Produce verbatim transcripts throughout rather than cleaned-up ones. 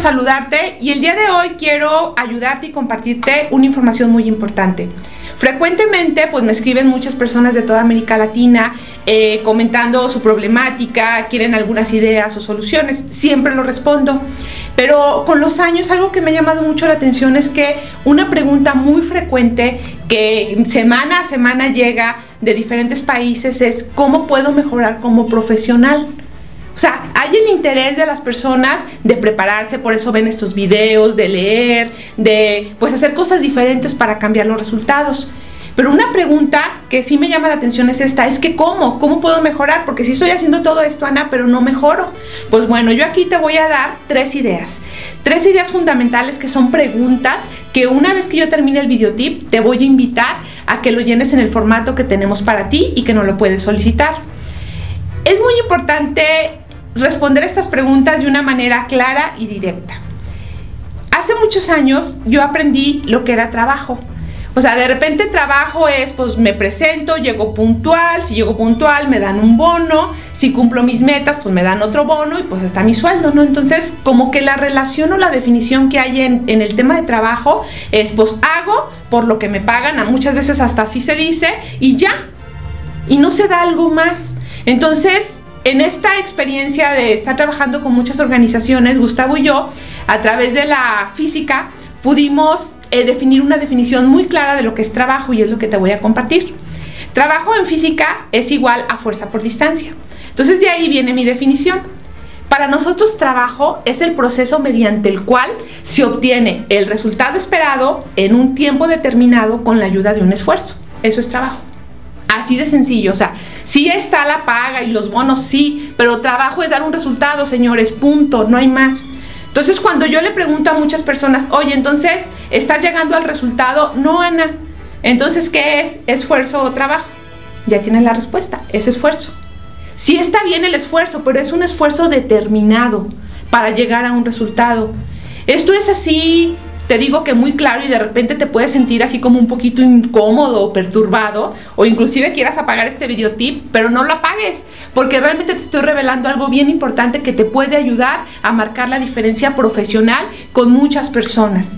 saludarte y el día de hoy quiero ayudarte y compartirte una información muy importante. Frecuentemente pues me escriben muchas personas de toda América Latina eh, comentando su problemática, quieren algunas ideas o soluciones, siempre lo respondo. Pero con los años algo que me ha llamado mucho la atención es que una pregunta muy frecuente que semana a semana llega de diferentes países es ¿cómo puedo mejorar como profesional? O sea, hay el interés de las personas de prepararse, por eso ven estos videos, de leer, de pues hacer cosas diferentes para cambiar los resultados. Pero una pregunta que sí me llama la atención es esta, es que ¿cómo? ¿Cómo puedo mejorar? Porque sí estoy haciendo todo esto, Ana, pero no mejoro. Pues bueno, yo aquí te voy a dar tres ideas. Tres ideas fundamentales que son preguntas que una vez que yo termine el videotip te voy a invitar a que lo llenes en el formato que tenemos para ti y que nos lo puedes solicitar. Es muy importante responder estas preguntas de una manera clara y directa. Hace muchos años yo aprendí lo que era trabajo. O sea, de repente trabajo es, pues me presento, llego puntual, si llego puntual me dan un bono, si cumplo mis metas, pues me dan otro bono y pues está mi sueldo, ¿no? Entonces, como que la relación o la definición que hay en, en el tema de trabajo es, pues hago por lo que me pagan, a muchas veces hasta así se dice, y ya, y no se da algo más. Entonces, en esta experiencia de estar trabajando con muchas organizaciones, Gustavo y yo, a través de la física, pudimos eh, definir una definición muy clara de lo que es trabajo y es lo que te voy a compartir. Trabajo en física es igual a fuerza por distancia. Entonces de ahí viene mi definición. Para nosotros trabajo es el proceso mediante el cual se obtiene el resultado esperado en un tiempo determinado con la ayuda de un esfuerzo. Eso es trabajo. Así de sencillo, o sea, sí está la paga y los bonos, sí, pero trabajo es dar un resultado, señores, punto, no hay más. Entonces, cuando yo le pregunto a muchas personas, oye, entonces, ¿estás llegando al resultado? No, Ana. Entonces, ¿qué es? ¿Esfuerzo o trabajo? Ya tienes la respuesta, es esfuerzo. Sí está bien el esfuerzo, pero es un esfuerzo determinado para llegar a un resultado. Esto es así, te digo que muy claro y de repente te puedes sentir así como un poquito incómodo o perturbado o inclusive quieras apagar este videotip, pero no lo apagues porque realmente te estoy revelando algo bien importante que te puede ayudar a marcar la diferencia profesional con muchas personas.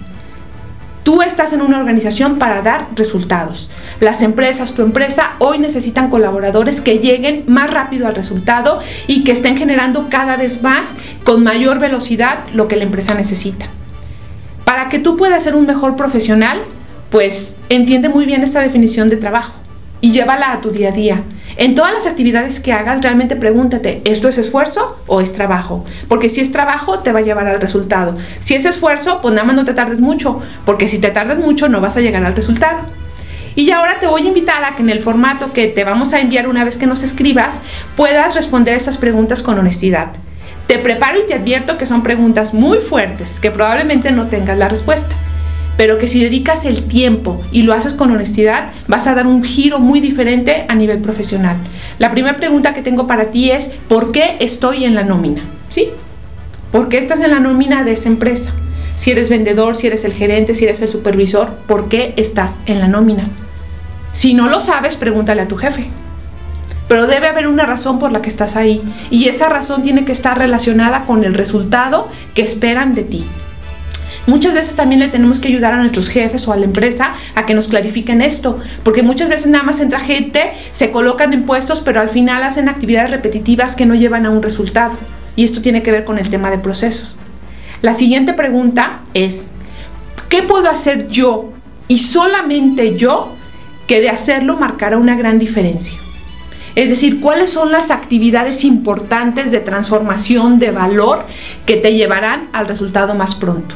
Tú estás en una organización para dar resultados. Las empresas, tu empresa, hoy necesitan colaboradores que lleguen más rápido al resultado y que estén generando cada vez más, con mayor velocidad, lo que la empresa necesita. Para que tú puedas ser un mejor profesional, pues entiende muy bien esta definición de trabajo y llévala a tu día a día. En todas las actividades que hagas, realmente pregúntate, ¿esto es esfuerzo o es trabajo? Porque si es trabajo, te va a llevar al resultado. Si es esfuerzo, pues nada más no te tardes mucho, porque si te tardas mucho, no vas a llegar al resultado. Y ahora te voy a invitar a que en el formato que te vamos a enviar una vez que nos escribas, puedas responder estas preguntas con honestidad. Te preparo y te advierto que son preguntas muy fuertes, que probablemente no tengas la respuesta, pero que si dedicas el tiempo y lo haces con honestidad, vas a dar un giro muy diferente a nivel profesional. La primera pregunta que tengo para ti es, ¿por qué estoy en la nómina? ¿Sí? ¿Por qué estás en la nómina de esa empresa? Si eres vendedor, si eres el gerente, si eres el supervisor, ¿por qué estás en la nómina? Si no lo sabes, pregúntale a tu jefe. Pero debe haber una razón por la que estás ahí y esa razón tiene que estar relacionada con el resultado que esperan de ti. Muchas veces también le tenemos que ayudar a nuestros jefes o a la empresa a que nos clarifiquen esto, porque muchas veces nada más entra gente, se colocan en puestos, pero al final hacen actividades repetitivas que no llevan a un resultado y esto tiene que ver con el tema de procesos. La siguiente pregunta es, ¿qué puedo hacer yo y solamente yo que de hacerlo marcará una gran diferencia? Es decir, ¿cuáles son las actividades importantes de transformación de valor que te llevarán al resultado más pronto?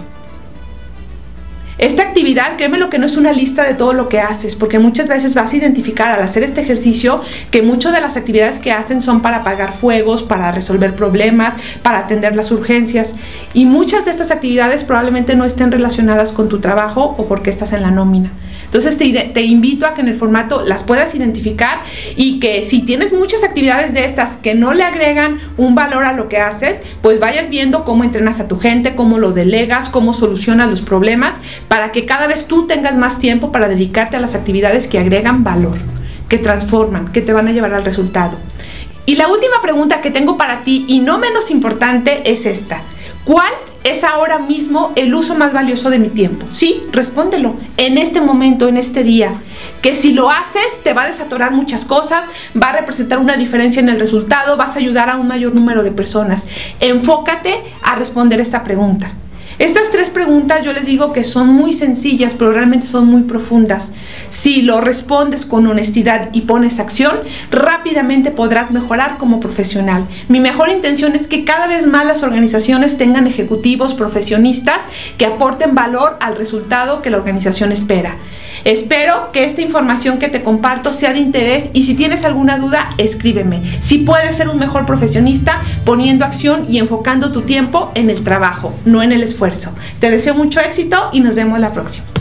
Esta actividad, créeme lo que no es una lista de todo lo que haces, porque muchas veces vas a identificar al hacer este ejercicio que muchas de las actividades que hacen son para apagar fuegos, para resolver problemas, para atender las urgencias y muchas de estas actividades probablemente no estén relacionadas con tu trabajo o porque estás en la nómina. Entonces te, te invito a que en el formato las puedas identificar y que si tienes muchas actividades de estas que no le agregan un valor a lo que haces, pues vayas viendo cómo entrenas a tu gente, cómo lo delegas, cómo solucionas los problemas, para que cada vez tú tengas más tiempo para dedicarte a las actividades que agregan valor, que transforman, que te van a llevar al resultado. Y la última pregunta que tengo para ti, y no menos importante, es esta. ¿Cuál es ahora mismo el uso más valioso de mi tiempo? Sí, respóndelo, en este momento, en este día, que si lo haces te va a desatorar muchas cosas, va a representar una diferencia en el resultado, vas a ayudar a un mayor número de personas. Enfócate a responder esta pregunta. Estas tres preguntas yo les digo que son muy sencillas, pero realmente son muy profundas. Si lo respondes con honestidad y pones acción, rápidamente podrás mejorar como profesional. Mi mejor intención es que cada vez más las organizaciones tengan ejecutivos profesionistas que aporten valor al resultado que la organización espera. Espero que esta información que te comparto sea de interés y si tienes alguna duda, escríbeme. Si puedes ser un mejor profesionista poniendo acción y enfocando tu tiempo en el trabajo, no en el esfuerzo. Te deseo mucho éxito y nos vemos la próxima.